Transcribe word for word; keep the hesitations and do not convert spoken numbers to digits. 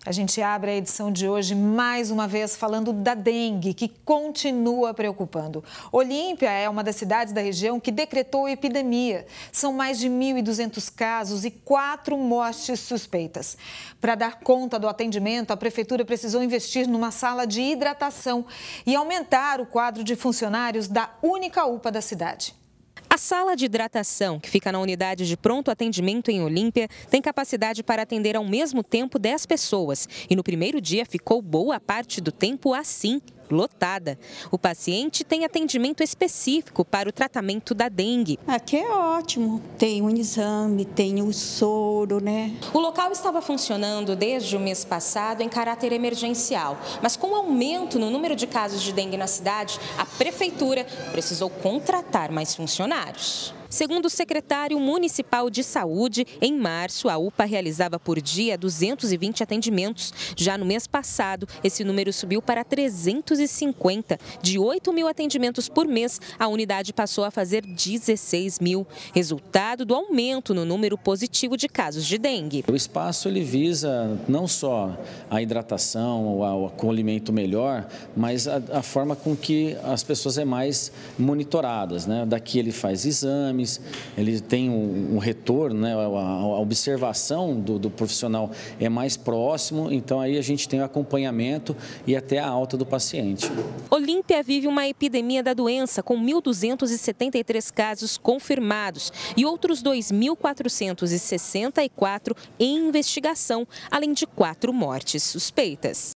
A gente abre a edição de hoje mais uma vez falando da dengue, que continua preocupando. Olímpia é uma das cidades da região que decretou epidemia. São mais de mil e duzentos casos e quatro mortes suspeitas. Para dar conta do atendimento, a prefeitura precisou investir numa sala de hidratação e aumentar o quadro de funcionários da única U P A da cidade. A sala de hidratação, que fica na unidade de pronto atendimento em Olímpia, tem capacidade para atender ao mesmo tempo dez pessoas. E no primeiro dia ficou boa parte do tempo assim, lotada. O paciente tem atendimento específico para o tratamento da dengue. Aqui é ótimo, tem um exame, tem o soro, né? O local estava funcionando desde o mês passado em caráter emergencial, mas com o aumento no número de casos de dengue na cidade, a prefeitura precisou contratar mais funcionários. Segundo o secretário municipal de saúde, em março, a U P A realizava por dia duzentos e vinte atendimentos. Já no mês passado, esse número subiu para trezentos e cinquenta. De oito mil atendimentos por mês, a unidade passou a fazer dezesseis mil. Resultado do aumento no número positivo de casos de dengue. O espaço ele visa não só a hidratação, o acolhimento melhor, mas a, a forma com que as pessoas é mais monitoradas, né? Daqui ele faz exame, ele tem um, um retorno, né? a, a observação do, do profissional é mais próximo, então aí a gente tem o acompanhamento e até a alta do paciente. Olímpia vive uma epidemia da doença com mil duzentos e setenta e três casos confirmados e outros dois mil quatrocentos e sessenta e quatro em investigação, além de quatro mortes suspeitas.